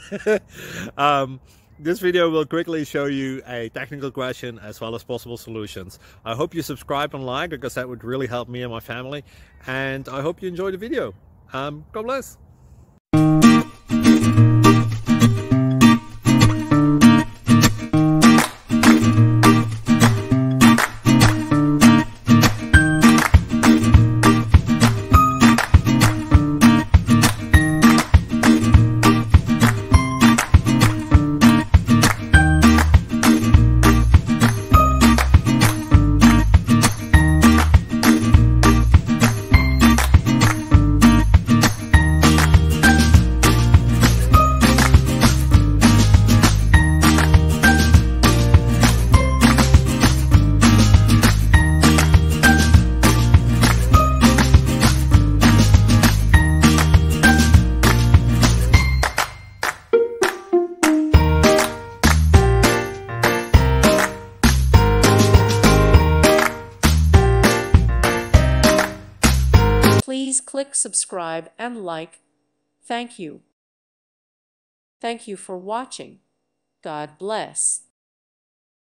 um, this video will quickly show you a technical question as well as possible solutions. I hope you subscribe and like, because that would really help me and my family. And I hope you enjoy the video. God bless. Please click subscribe and like. Thank you. Thank you for watching. God bless.